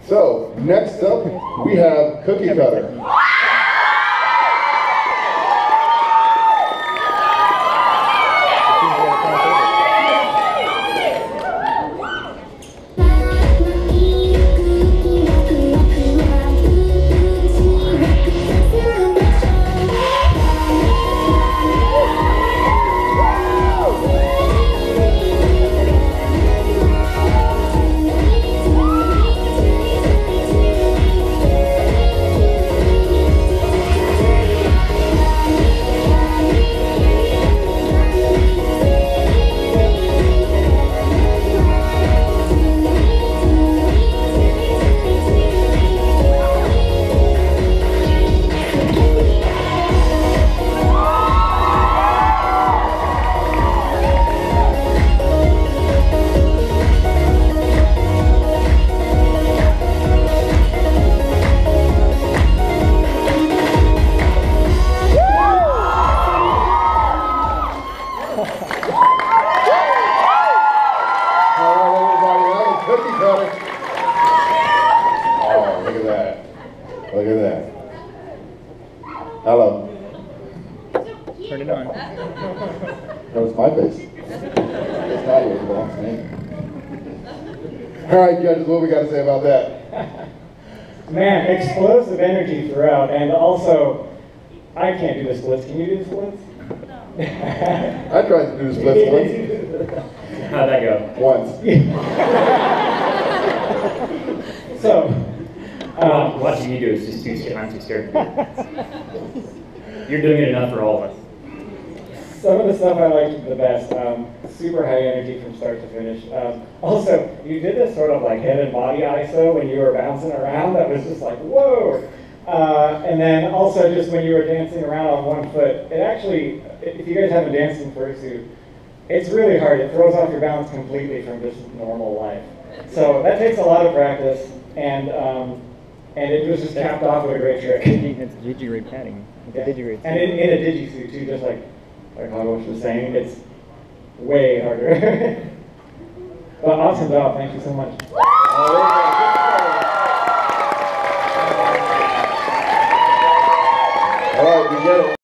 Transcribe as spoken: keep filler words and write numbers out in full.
So, next up, we have Cookie Cutter. Cookie Cutter. Oh, look at that. Look at that. Hello. Turn it on. That was my face. It's not yours, it belongs to me. All right, judges, what we got to say about that? Man, explosive energy throughout, and also, I can't do the splits. Can you do the splits? I tried to do the splits once. How'd that go? Once. So, um, watching you do is just too scared. I'm too scared. You're doing it enough for all of us. Some of the stuff I liked the best, um, super high energy from start to finish. Um, also, you did this sort of like head and body I S O when you were bouncing around. That was just like, whoa. Uh, and then also just when you were dancing around on one foot, it actually, if you guys haven't danced in Fursuit, it's really hard. It throws off your balance completely from just normal life. So that takes a lot of practice, and um, and it was just capped off with a great trick. It's digi-ray padding. It's Yeah. a digi-ray. And in, in a digi-suit too, just like like Hogwash was saying, it's way harder. But awesome job, thank you so much. All right, we get it.